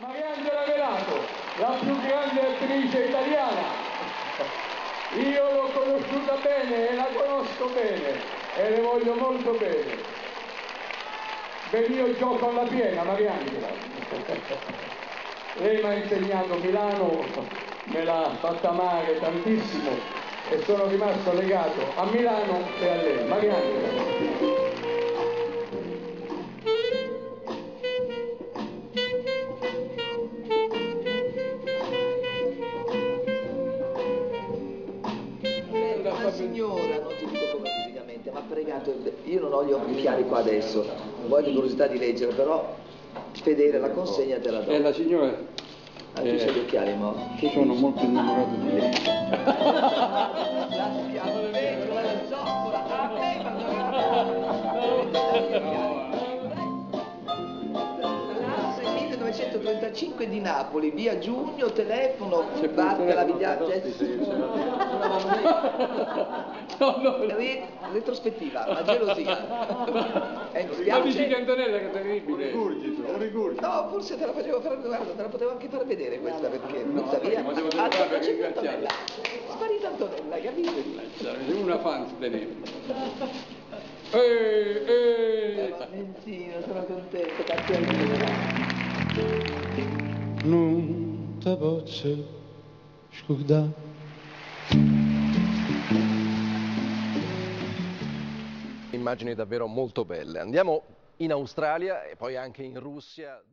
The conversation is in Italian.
Mariangela Velato, la più grande attrice italiana. Io l'ho conosciuta bene e la conosco bene e le voglio molto bene. Beh, io gioco alla piena, Mariangela. Lei mi ha insegnato Milano, me l'ha fatta amare tantissimo e sono rimasto legato a Milano e a lei. Mariangela. Una signora, non ti dico come fisicamente, ma pregato, io non ho gli occhi chiari qua adesso, non voglio curiosità di leggere, però fedele la consegna te la do. E la signora? Ah, tu sei gli occhiali, ma che sono molto innamorato di lei. La spiazzetto, la zoccola, a me L'asse 1935 di Napoli, via Giugno, telefono, batte la retrospettiva, la gelosia. Ma dici che Antonella che è terribile. Un rigurgito. No, forse te la facevo fare, guarda, te la potevo anche far vedere questa perché butta via. Ma devo fare per ringraziare. Sparita Antonella, capito? Una fan tenere. Valentina, sono contento, grazie a Dio. Non te posso scordare. Immagini davvero molto belle. Andiamo in Australia e poi anche in Russia.